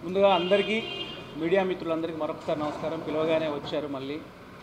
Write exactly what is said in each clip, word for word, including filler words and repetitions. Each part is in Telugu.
ముందుగా అందరికీ మీడియా మిత్రులందరికీ మరొకసారి నమస్కారం. పిలవగానే వచ్చారు. మళ్ళీ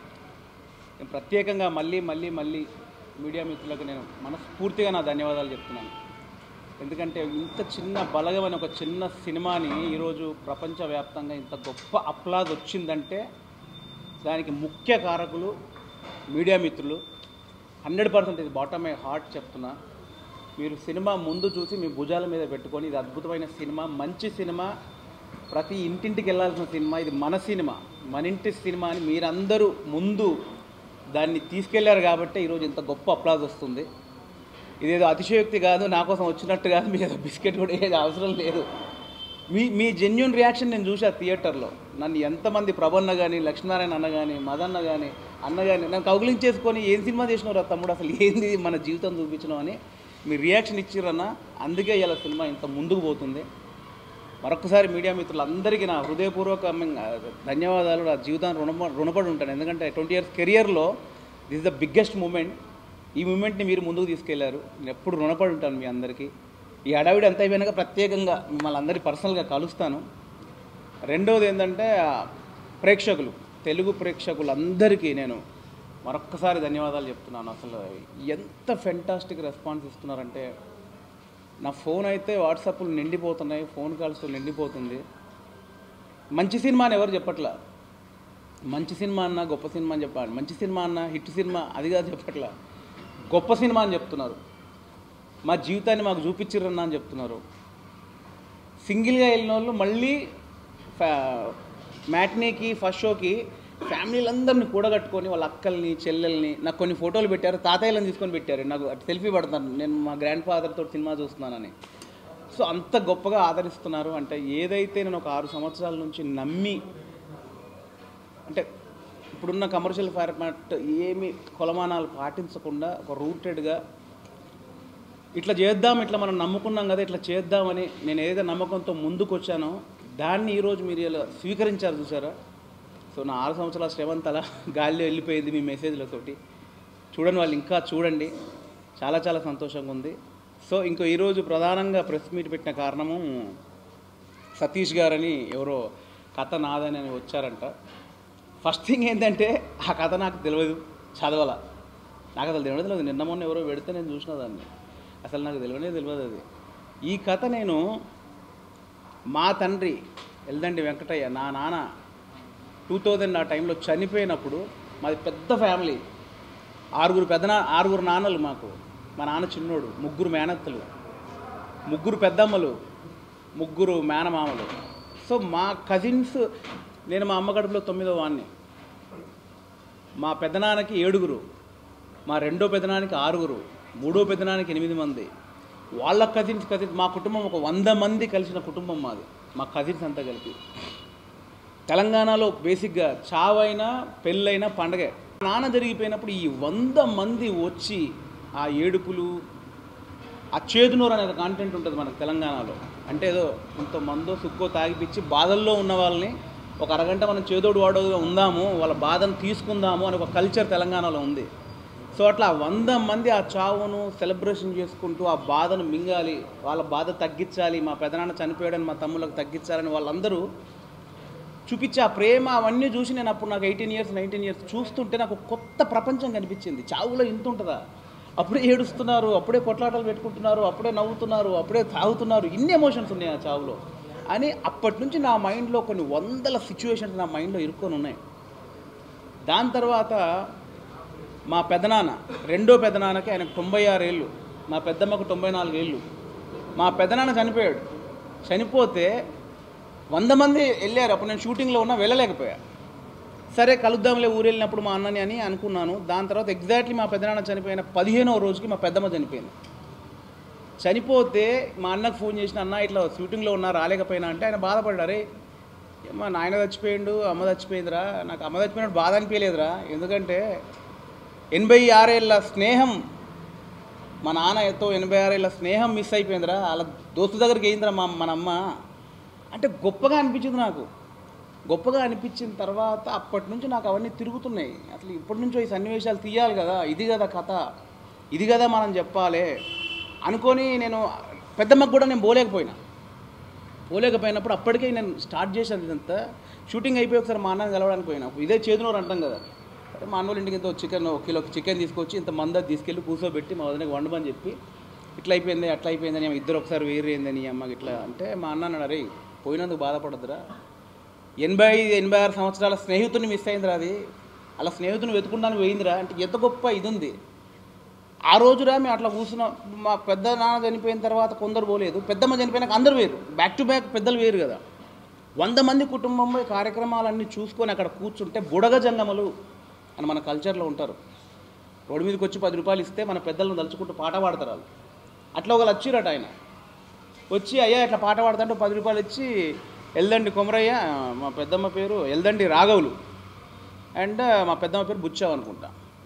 నేను ప్రత్యేకంగా మళ్ళీ మళ్ళీ మళ్ళీ మీడియా మిత్రులకు నేను మనస్ఫూర్తిగా నా ధన్యవాదాలు చెప్తున్నాను. ఎందుకంటే ఇంత చిన్న బలగమైన ఒక చిన్న సినిమాని ఈరోజు ప్రపంచవ్యాప్తంగా ఇంత గొప్ప అప్లాజ్ వచ్చిందంటే దానికి ముఖ్య కారకులు మీడియా మిత్రులు. హండ్రెడ్ పర్సెంట్ ఇది బాటమ్ మై హార్ట్ చెప్తున్నా. మీరు సినిమా ముందు చూసి మీ భుజాల మీద పెట్టుకొని ఇది అద్భుతమైన సినిమా, మంచి సినిమా, ప్రతి ఇంటింటికి వెళ్ళాల్సిన సినిమా, ఇది మన సినిమా, మన ఇంటి సినిమా అని మీరందరూ ముందు దాన్ని తీసుకెళ్లారు కాబట్టి ఈరోజు ఇంత గొప్ప అప్లాజ్ వస్తుంది. ఇదేదో అతిశయోక్తి కాదు, నా కోసం వచ్చినట్టు కాదు, మీకు ఏదో బిస్కెట్ కూడా ఏది అవసరం లేదు. మీ మీ జెన్యున్ రియాక్షన్ నేను చూసా థియేటర్లో. నన్ను ఎంతమంది ప్రభన్న కానీ, లక్ష్మీనారాయణ అన్న కానీ, మదన్న కానీ, అన్న కానీ నన్ను కౌగిలించేసుకొని ఏం సినిమా చేసినారు తమ్ముడు, అసలు ఏంది మన జీవితం చూపించడం అని మీ రియాక్షన్ ఇచ్చిరన్న. అందుకే ఇలా సినిమా ఇంత ముందుకు పోతుంది. మరొకసారి మీడియా మిత్రులందరికీ నా హృదయపూర్వక ధన్యవాదాలు. నా జీవితాన్ని రుణ రుణపడి ఉంటాను. ఎందుకంటే ట్వంటీ ఇయర్స్ కెరియర్లో this is the biggest moment. ఈ మూమెంట్ని మీరు ముందుకు తీసుకెళ్లారు. నేను ఎప్పుడు రుణపడి ఉంటాను మీ అందరికీ. ఈ హడావిడి అంత అయిపోయినాక ప్రత్యేకంగా మిమ్మల్ని అందరికీ పర్సనల్గా కలుస్తాను. రెండవది ఏంటంటే ప్రేక్షకులు, తెలుగు ప్రేక్షకులందరికీ నేను మరొక్కసారి ధన్యవాదాలు చెప్తున్నాను. అసలు ఎంత ఫెంటాస్టిక్ రెస్పాన్స్ ఇస్తున్నారంటే, నా ఫోన్ అయితే వాట్సాప్లు నిండిపోతున్నాయి, ఫోన్ కాల్స్ నిండిపోతుంది. మంచి సినిమా అని ఎవరు చెప్పట్లా. మంచి సినిమా అన్న గొప్ప సినిమా అని చెప్పాలి. మంచి సినిమా అన్న హిట్ సినిమా అది కాదు చెప్పట్లా, గొప్ప సినిమా అని చెప్తున్నారు. మా జీవితాన్ని మాకు చూపించిరన్నా అని చెప్తున్నారు. సింగిల్గా వెళ్ళిన వాళ్ళు మళ్ళీ ఫ్యా మ్యాట్నీకి ఫస్ట్ షోకి ఫ్యామిలీలందరినీ కూడగట్టుకొని వాళ్ళ అక్కల్ని చెల్లెల్ని నాకు కొన్ని ఫోటోలు పెట్టారు, తాతయ్యలను తీసుకొని పెట్టారు. నాకు సెల్ఫీ పడుతున్నాను, నేను మా గ్రాండ్ ఫాదర్తో సినిమా చూస్తున్నానని. సో అంత గొప్పగా ఆదరిస్తున్నారు. అంటే ఏదైతే నేను ఒక ఆరు సంవత్సరాల నుంచి నమ్మి, అంటే ఇప్పుడున్న కమర్షియల్ ఫార్మాట్ ఏమి కొలమానాలు పాటించకుండా ఒక రూటెడ్గా ఇట్లా చేద్దాం, ఇట్లా మనం నమ్ముకున్నాం కదా, ఇట్లా చేద్దామని నేను ఏదైతే నమ్మకంతో ముందుకు వచ్చానో దాన్ని ఈరోజు మీరు ఇలా స్వీకరించారు చూసారా. సో నా ఆరు సంవత్సరాల శ్రవంత అలా గాలిలో వెళ్ళిపోయింది మీ మెసేజ్లతోటి. చూడండి వాళ్ళు ఇంకా చూడండి, చాలా చాలా సంతోషంగా ఉంది. సో ఇంకో ఈరోజు ప్రధానంగా ప్రెస్ మీట్ పెట్టిన కారణము సతీష్ గారని ఎవరో కథ నాదని అని వచ్చారంట. ఫస్ట్ థింగ్ ఏంటంటే ఆ కథ నాకు తెలియదు, చదవాల నాకు అసలు తెలియదు తెలియదు నిన్న మొన్న ఎవరో పెడితే నేను చూసిన దాన్ని, అసలు నాకు తెలియనే తెలియదు అది. ఈ కథ నేను మా తండ్రి ఎల్దండి వెంకటయ్య, నా నాన్న టూ థౌజండ్ ఆ టైంలో చనిపోయినప్పుడు, మాది పెద్ద ఫ్యామిలీ, ఆరుగురు పెద్దనా ఆరుగురు నాన్నలు మాకు. మా నాన్న చిన్నోడు, ముగ్గురు మేనత్తలు, ముగ్గురు పెద్దమ్మలు, ముగ్గురు మేనమామలు. సో మా కజిన్స్, నేను మా అమ్మ గడుపులో తొమ్మిదో వాడిని. మా పెద్దనాన్నకి ఏడుగురు, మా రెండో పెద్దనానికి ఆరుగురు, మూడో పెద్దనానికి ఎనిమిది మంది, వాళ్ళ కజిన్స్ కజిన్స్ మా కుటుంబం ఒక వంద మంది కలిసిన కుటుంబం మాది, మా కజిన్స్ అంతా కలిపి. తెలంగాణలో బేసిక్గా చావైనా పెళ్ళైనా పండగే. నాన్న జరిగిపోయినప్పుడు ఈ వంద మంది వచ్చి ఆ ఏడుపులు, ఆ చేదునూరు అనే కాంటెంట్ ఉంటుంది మనకు తెలంగాణలో. అంటే ఏదో ఇంతమందో సుక్కో తాగిపిచ్చి బాధల్లో ఉన్న వాళ్ళని ఒక అరగంట మనం చేదోడు వాడోగా ఉందాము, వాళ్ళ బాధను తీసుకుందాము అని ఒక కల్చర్ తెలంగాణలో ఉంది. సో అట్లా వంద మంది ఆ చావును సెలబ్రేషన్ చేసుకుంటూ ఆ బాధను మింగాలి, వాళ్ళ బాధ తగ్గించాలి, మా పెదనాన్న చనిపోయాడని మా తమ్ముళ్ళకి తగ్గించాలని వాళ్ళందరూ చూపించే ఆ ప్రేమ, అవన్నీ చూసి నేను అప్పుడు నాకు ఎయిటీన్ ఇయర్స్ నైన్టీన్ ఇయర్స్ చూస్తుంటే నాకు కొత్త ప్రపంచం కనిపించింది. చావులో ఇంత ఉంటుందా, అప్పుడే ఏడుస్తున్నారు, అప్పుడే కొట్లాటలు పెట్టుకుంటున్నారు, అప్పుడే నవ్వుతున్నారు, అప్పుడే తాగుతున్నారు, ఇన్ని ఎమోషన్స్ ఉన్నాయి ఆ చావులో అని అప్పటి నుంచి నా మైండ్లో కొన్ని వందల సిచ్యువేషన్స్ నా మైండ్లో ఇరుక్కొని ఉన్నాయి. దాని తర్వాత మా పెదనాన్న, రెండో పెదనాన్నకి ఆయనకు తొంభై ఆరు ఏళ్ళు, మా పెద్దమ్మకు తొంభై నాలుగు ఏళ్ళు. మా పెదనాన్న చనిపోయాడు. చనిపోతే వంద మంది వెళ్ళారు. అప్పుడు నేను షూటింగ్లో ఉన్నా, వెళ్ళలేకపోయా. సరే కలుద్దాంలే ఊరు వెళ్ళినప్పుడు మా అన్నని అని అనుకున్నాను. దాని తర్వాత ఎగ్జాక్ట్లీ మా పెదనాన్న చనిపోయిన పదిహేనవ రోజుకి మా పెద్దమ్మ చనిపోయింది. చనిపోతే మా అన్నకు ఫోన్ చేసిన, అన్న ఇట్లా షూటింగ్లో ఉన్నా రాలేకపోయినా అంటే ఆయన బాధపడ్డారే, మా నాయన చచ్చిపోయిండు, అమ్మ చచ్చిపోయిందిరా. నాకు అమ్మ చచ్చిపోయినట్టు బాధ అనిపించలేదురా, ఎందుకంటే ఎనభై ఆరేళ్ళ స్నేహం, మా నాన్న ఎంతో ఎనభై ఆరేళ్ళ స్నేహం మిస్ అయిపోయిందిరా, వాళ్ళ దోస్తు దగ్గరికి అయిందిరా మా మన అమ్మ అంటే గొప్పగా అనిపించింది నాకు. గొప్పగా అనిపించిన తర్వాత అప్పటి నుంచి నాకు అవన్నీ తిరుగుతున్నాయి. అసలు ఇప్పటి నుంచో ఈ సన్నివేశాలు తీయాలి కదా, ఇది కదా కథ, ఇది కదా మనం చెప్పాలి అనుకొని నేను పెద్దమ్మకు కూడా నేను పోలేకపోయినా. పోలేకపోయినప్పుడు అప్పటికే నేను స్టార్ట్ చేశాను ఇదంతా. షూటింగ్ అయిపోయి ఒకసారి మా అన్నని కలవడానికి పోయినా, ఇదే చేదునూరు అంటాం కదా, అరే మా అన్నోళ్ళ ఇంటికి ఇంత చికెన్ ఒక కిలో చికెన్ తీసుకొచ్చి ఇంత మంద తీసుకెళ్ళి కూర్చోబెట్టి మా వదినకి వండమని చెప్పి ఇట్లా అయిపోయింది అట్లా అయిపోయిందని ఇద్దరు ఒకసారి వేరేందని అమ్మకి ఇట్లా అంటే మా అన్న అన్నాడు, అరే పోయినందుకు బాధపడద్దురా, ఎనభై ఐదు ఎనభై ఆరు సంవత్సరాల స్నేహితుడిని మిస్ అయిందిరా, అది అలా స్నేహితుని వెతుకుంటాను పోయిందిరా అంటే ఎంత గొప్ప ఇది ఉంది. ఆ రోజురా మేము అట్లా కూర్చున్నాం. మా పెద్ద నాన్న చనిపోయిన తర్వాత కొందరు పోలేదు, పెద్దమ్మ చనిపోయినాక అందరు వేరు, బ్యాక్ టు బ్యాక్ పెద్దలు వేరు కదా. వంద మంది కుటుంబంలో కార్యక్రమాలన్నీ చూసుకొని అక్కడ కూర్చుంటే బుడగ జంగములు అని మన కల్చర్లో ఉంటారు. రోడ్డు మీదకి వచ్చి పది రూపాయలు ఇస్తే మన పెద్దలను తలుచుకుంటూ పాట పాడతారు వాళ్ళు. అట్లా ఒకళ్ళు వచ్చిరట, ఆయన వచ్చి అయ్యా ఇట్లా పాట పాడుతుంటే పది రూపాయలు ఇచ్చి ఎల్దండి కొమరయ్య, మా పెద్దమ్మ పేరు ఎల్దండి రాఘవులు అండ్ మా పెద్దమ్మ పేరు బుచ్చావు అనుకుంటా,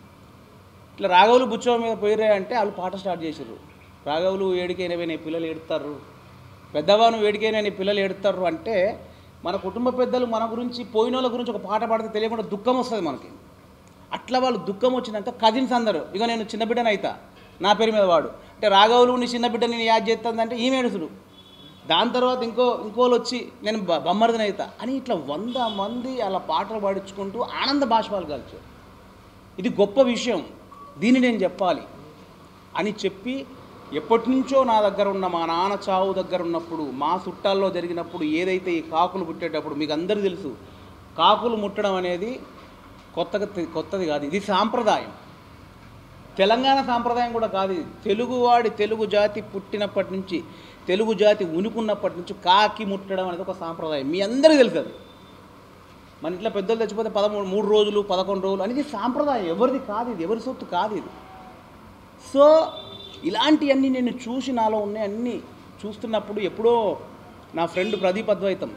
ఇట్లా రాఘవులు బుచ్చావు మీద పోయిరే అంటే వాళ్ళు పాట స్టార్ట్ చేసారు. రాఘవులు ఏడికైనా నీ పిల్లలు ఏడుతారు, పెద్దవాను వేడికైనా నీ పిల్లలు ఏడుతారు అంటే మన కుటుంబ పెద్దలు మన గురించి పోయిన వాళ్ళ గురించి ఒక పాట పాడితే తెలియకుండా దుఃఖం వస్తుంది మనకి. అట్లా వాళ్ళు దుఃఖం వచ్చినాక కజిన్స్ అందరూ ఇక నేను చిన్న బిడ్డని అవుతా నా పేరు మీద వాడు అంటే రాఘవులు నీ చిన్న బిడ్డ నేను యాద్ చేస్తుందంటే ఈమె ఏడుసుడు, దాని తర్వాత ఇంకో ఇంకోళ్ళు వచ్చి నేను బొమ్మర్దిని అవుతా అని ఇట్లా వంద మంది అలా పాటలు పాడించుకుంటూ ఆనంద బాష్పాలు కాల్చారు. ఇది గొప్ప విషయం, దీన్ని నేను చెప్పాలి అని చెప్పి ఎప్పటి నుంచో నా దగ్గర ఉన్న మా నాన్న చావు దగ్గర ఉన్నప్పుడు మా చుట్టాల్లో జరిగినప్పుడు ఏదైతే ఈ కాకులు పుట్టేటప్పుడు మీకు అందరూ తెలుసు, కాకులు ముట్టడం అనేది కొత్తగా కొత్తది కాదు, ఇది సాంప్రదాయం. తెలంగాణ సాంప్రదాయం కూడా కాదు ఇది. తెలుగువాడి తెలుగు జాతి పుట్టినప్పటి నుంచి తెలుగు జాతి ఉనికున్నప్పటి నుంచి కాకి ముట్టడం అనేది ఒక సాంప్రదాయం, మీ అందరికీ తెలుసు. అది మన ఇంట్లో పెద్దలు తెచ్చిపోతే పదమూడు మూడు రోజులు పదకొండు రోజులు అనేది సాంప్రదాయం, ఎవరిది కాదు ఇది, ఎవరి సొత్తు కాదు ఇది. సో ఇలాంటివన్నీ నేను చూసి నాలో ఉన్నాయి అన్నీ చూస్తున్నప్పుడు ఎప్పుడో నా ఫ్రెండ్ ప్రదీప్ అద్వైతం,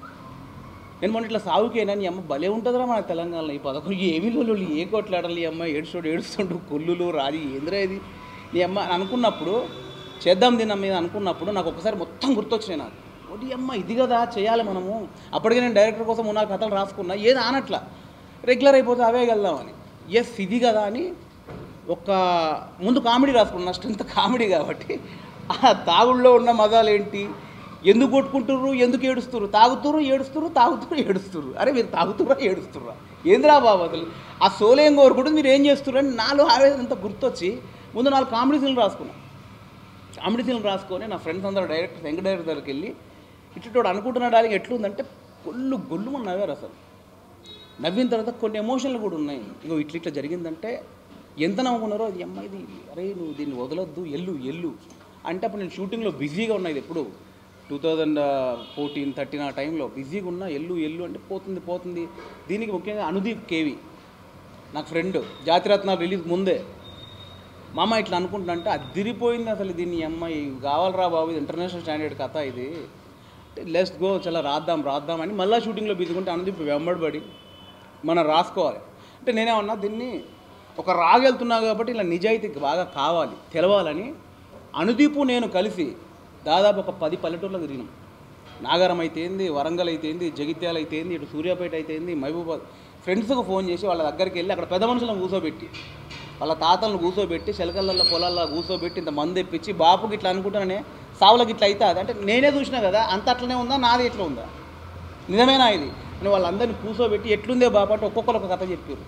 నేను మొన్న ఇట్లా సాగుకేనా నీ అమ్మ భలే ఉంటుందిరా మన తెలంగాణలో ఈ పదకొండు ఏమి లోళ్ళు ఏ కొట్లాడాలి ఈ అమ్మ ఏడుస్తాడు ఏడుస్తుంటూ కొల్లులు రాజీ ఏంద్రా ఇది నీ అమ్మ అని అనుకున్నప్పుడు, చేద్దాం దీని మీద అనుకున్నప్పుడు నాకు ఒకసారి మొత్తం గుర్తొచ్చినాయి. నాకు ఒకటి అమ్మ ఇది కదా చేయాలి మనము. అప్పటికే నేను డైరెక్టర్ కోసం మూడు కథలు రాసుకున్నా, ఏది ఆనట్లా రెగ్యులర్ అయిపోతే అవే వెళ్దామని, ఎస్ ఇది కదా అని ఒక ముందు కామెడీ రాసుకున్నా, స్ట్రెంత్ కామెడీ కాబట్టి ఆ తాగుళ్ళలో ఉన్న మజాలు ఏంటి, ఎందుకు కొట్టుకుంటుర్రు ఎందుకు ఏడుస్తుర్రు, తాగుతుర్రు ఏడుస్తుర్రు తాగుతుర్రు ఏడుస్తుర్రు, అరే మీరు తాగుతుర్రా ఏడుస్తుర్రా ఏంద్రా బాబు అసలు ఆ సోలేం కోరుకుంటూ మీరు ఏం చేస్తుర్రు అని నాలో ఆవేదన అంతా గుర్తొచ్చి ముందు నాలుగు కామెడీ సీన్లు రాసుకున్నా. కామెడీ సీన్లు రాసుకొని నా ఫ్రెండ్స్ అందరూ డైరెక్టర్ వెంకట డైరెక్టర్ దగ్గరికి వెళ్ళి ఇట్లా అనుకుంటున్న డాలింగ్ ఎట్లుందంటే కొల్లు గొల్లు మన నవ్వారు. అసలు నవ్విన తర్వాత కొన్ని ఎమోషన్లు కూడా ఉన్నాయి. ఇగో ఇట్లా ఇట్లా జరిగిందంటే ఎంత నవ్వుకున్నారో, అది అమ్మ ఇది అరే నువ్వు దీన్ని వదలొద్దు ఎల్లు ఎల్లు అంటే అప్పుడు నేను షూటింగ్లో బిజీగా ఉన్నది, ఎప్పుడు టూ థౌజండ్ ఫోర్టీన్ థర్టీన్ ఆ టైంలో బిజీగా ఉన్నా, ఎల్లు ఎల్లు అంటే పోతుంది పోతుంది. దీనికి ముఖ్యంగా అనుదీప్ కేవి నాకు ఫ్రెండ్, జాతిరత్నాలు రిలీజ్ ముందే మామ ఇట్లా అనుకుంటున్నా అంటే అదిరిపోయింది అసలు, దీన్ని అమ్మాయి కావాలరా బాబు ఇది ఇంటర్నేషనల్ స్టాండర్డ్ కథ ఇది, లెట్స్ గో చాలా రాద్దాం రాద్దాం అని మళ్ళీ షూటింగ్లో బిజీగా ఉంటే అనుదీప్ వెంబడిపడి మనం రాసుకోవాలి అంటే నేనేమన్నా దీన్ని ఒక రాగెళ్తున్నా కాబట్టి ఇలా నిజాయితీ బాగా కావాలి తెలవాలని అనుదీపు నేను కలిసి దాదాపు ఒక పది పల్లెటూర్లకు తిరిగినాం. నాగారం అయితేంది, వరంగల్ అయితేంది, జగిత్యాల అయితేంది, ఇటు సూర్యాపేట అయితేంది, మహబూబాద్ ఫ్రెండ్స్కి ఫోన్ చేసి వాళ్ళ దగ్గరికి వెళ్ళి అక్కడ పెద్ద మనుషులను కూర్చోబెట్టి వాళ్ళ తాతలను కూర్చోబెట్టి శలకళ్ళ పొలాల్లో కూర్చోబెట్టి ఇంత మంది తెప్పించి బాపుకి ఇట్లా అనుకుంటాననే సావులకి ఇట్లా అవుతుంది అంటే నేనే చూసినా కదా అంత అట్లనే ఉందా నాది ఎట్లా ఉందా నిజమేనా ఇది అని వాళ్ళందరినీ కూర్చోబెట్టి ఎట్లుందే బాప అంటే ఒక్కొక్కరు ఒక కథ చెప్పారు.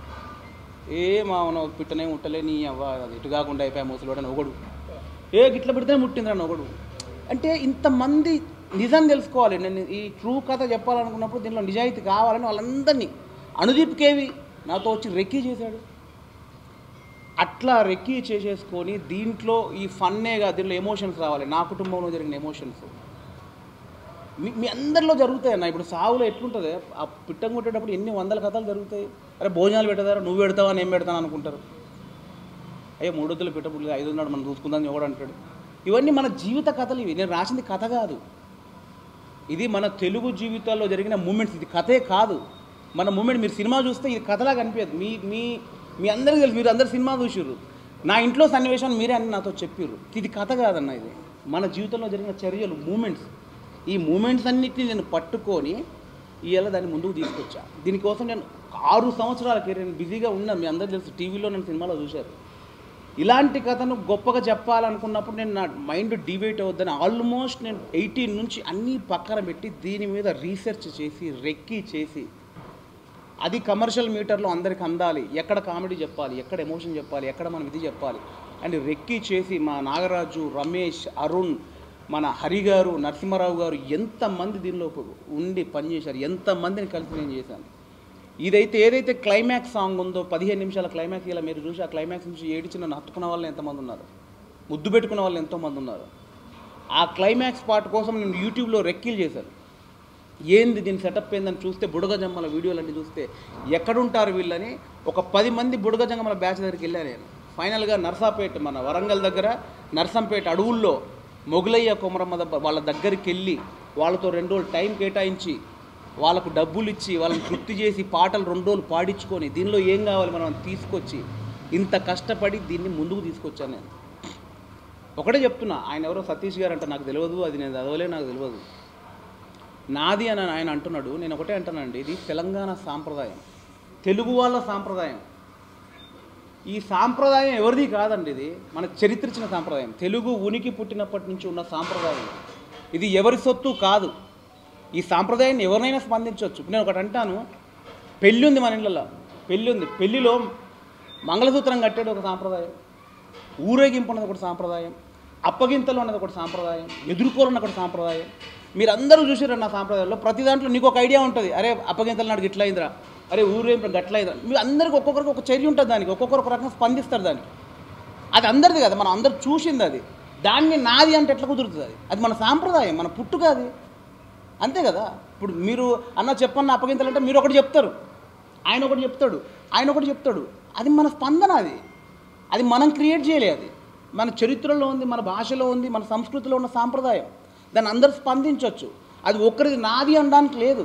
ఏ మామూలు పిట్టనే ముట్టలే నీ అవ్వ అది ఇటు కాకుండా అయిపోయా ముసలివాడని ఒకడు, ఏ గిట్ల పెడితేనే ముట్టిందిరా ఒకడు అంటే ఇంతమంది నిజం తెలుసుకోవాలి. నేను ఈ ట్రూ కథ చెప్పాలనుకున్నప్పుడు దీనిలో నిజాయితీ కావాలని వాళ్ళందరినీ అనుదీప్ కేవి నాతో వచ్చి రెక్కీ చేశాడు. అట్లా రెక్కీ చేసేసుకొని దీంట్లో ఈ ఫన్నేగా దీంట్లో ఎమోషన్స్ రావాలి, నా కుటుంబంలో జరిగిన ఎమోషన్స్ మీ మీ అందరిలో జరుగుతాయి అన్న. ఇప్పుడు సావులో ఎట్లుంటుంది, ఆ పిట్టం కొట్టేటప్పుడు ఎన్ని వందల కథలు జరుగుతాయి. అరే భోజనాలు పెట్టదారా నువ్వు పెడతావా నేను పెడతాను అనుకుంటారు, అయ్యో మూడొద్దులు పెట్టబుల్లి ఐదు ఉన్నాడు మనం చూసుకుందాం ఎవడు అంటాడు. ఇవన్నీ మన జీవిత కథలు, ఇవి నేను రాసింది కథ కాదు, ఇది మన తెలుగు జీవితాల్లో జరిగిన మూమెంట్స్, ఇది కథే కాదు మన మూమెంట్. మీరు సినిమా చూస్తే ఇది కథలాగా అనిపించదు, మీ మీ మీ అందరికీ తెలుసు, మీరు అందరు సినిమా చూసిర్రు, నా ఇంట్లో సన్నివేశాన్ని మీరే అని నాతో చెప్పిర్రు, ఇది కథ కాదన్న, ఇది మన జీవితంలో జరిగిన చర్యలు మూమెంట్స్. ఈ మూమెంట్స్ అన్నిటిని నేను పట్టుకొని ఇవాళ దాన్ని ముందుకు తీసుకొచ్చా. దీనికోసం నేను ఆరు సంవత్సరాల కెరీర్ బిజీగా ఉన్నా, మీ అందరూ తెలుసు, టీవీలో నన్ను సినిమాలో చూశారు. ఇలాంటి కథను గొప్పగా చెప్పాలనుకున్నప్పుడు నేను నా మైండ్ డివేట్ అవుద్దని ఆల్మోస్ట్ నేను ఎయిటీన్ నుంచి అన్నీ పక్కన పెట్టి దీని మీద రీసెర్చ్ చేసి రెక్కి చేసి అది కమర్షియల్ మీటర్లో అందరికి అందాలి, ఎక్కడ కామెడీ చెప్పాలి, ఎక్కడ ఎమోషన్ చెప్పాలి, ఎక్కడ మనం ఇది చెప్పాలి అండ్ రెక్కి చేసి మా నాగరాజు, రమేష్, అరుణ్, మన హరి గారు, నరసింహారావు గారు ఎంతమంది దీనిలో ఉండి పనిచేశారు, ఎంతమందిని కలిసి నేను చేశాను. ఇదైతే ఏదైతే క్లైమాక్స్ సాంగ్ ఉందో పదిహేను నిమిషాల క్లైమాక్స్, ఇలా మీరు చూసి ఆ క్లైమాక్స్ నుంచి ఏడిచిన హత్తుకున్న వాళ్ళు ఎంతమంది ఉన్నారు, ముద్దు పెట్టుకున్న వాళ్ళు ఎంతోమంది ఉన్నారు. ఆ క్లైమాక్స్ పార్ట్ కోసం నేను యూట్యూబ్లో రెక్కీలు చేశాను. ఏంది దీని సెటప్ ఏందని చూస్తే బుడగ జమ్మల వీడియోలన్నీ చూస్తే ఎక్కడుంటారు వీళ్ళని ఒక పది మంది బుడగ జమ్మల బ్యాచ్ దగ్గరికి వెళ్ళాను నేను. ఫైనల్గా నర్సాపేట మన వరంగల్ దగ్గర నర్సంపేట అడవుల్లో మొగులయ్య కొమరమ్మ వాళ్ళ దగ్గరికి వెళ్ళి వాళ్ళతో రెండు రోజులు టైం కేటాయించి వాళ్ళకు డబ్బులు ఇచ్చి వాళ్ళని తృప్తి చేసి పాటలు రెండు రోజులు పాడించుకొని దీనిలో ఏం కావాలి మనం తీసుకొచ్చి ఇంత కష్టపడి దీన్ని ముందుకు తీసుకొచ్చాను నేను. ఒకటే చెప్తున్నా, ఆయన ఎవరో సతీష్ గారు అంటే నాకు తెలియదు, అది నేను చదవలే, నాకు తెలియదు. నాది అని ఆయన అంటున్నాడు, నేను ఒకటే అంటానండి, ఇది తెలంగాణ సాంప్రదాయం, తెలుగు వాళ్ళ సాంప్రదాయం. ఈ సాంప్రదాయం ఎవరిది కాదండి, ఇది మన చరిత్ర ఇచ్చిన సాంప్రదాయం, తెలుగు ఉనికి పుట్టినప్పటి నుంచి ఉన్న సాంప్రదాయం. ఇది ఎవరి సొత్తు కాదు. ఈ సాంప్రదాయాన్ని ఎవరినైనా స్పందించవచ్చు. నేను ఒకటి అంటాను, పెళ్ళి ఉంది మన ఇళ్ళల్లో, పెళ్ళి ఉంది, పెళ్ళిలో మంగళసూత్రం కట్టేది ఒక సాంప్రదాయం, ఊరేగింపు అన్నది ఒకటి సాంప్రదాయం, అప్పగింతలు అన్నది ఒకటి సాంప్రదాయం, ఎదుర్కోవాలన్నది ఒకటి సాంప్రదాయం. మీరు అందరూ చూసారు నా సాంప్రదాయంలో ప్రతి దాంట్లో నీకు ఒక ఐడియా ఉంటుంది, అరే అప్పగింతలు నాడు గిట్ల అయిందిరా, అరే ఊరేగింపు గట్ల అయిందిరా. మీ అందరికీ ఒక్కొక్కరికి ఒక చర్య ఉంటుంది, దానికి ఒక్కొక్కరు ఒక రకంగా స్పందిస్తారు దానికి. అది అందరిది కదా, మనం అందరూ చూసింది అది. దాన్ని నాది అంటే ఎట్లా కుదురుతుంది? అది అది మన సాంప్రదాయం, మన పుట్టుక అది, అంతే కదా. ఇప్పుడు మీరు అన్న చెప్పన్న అప్పగింతలంటే మీరు ఒకటి చెప్తారు, ఆయన ఒకటి చెప్తాడు, ఆయన ఒకటి చెప్తాడు. అది మన స్పందన, అది అది మనం క్రియేట్ చేయలే, అది మన చరిత్రలో ఉంది, మన భాషలో ఉంది, మన సంస్కృతిలో ఉన్న సాంప్రదాయం. దాన్ని అందరూ స్పందించవచ్చు. అది ఒక్కరిది నాది అనడానికి లేదు.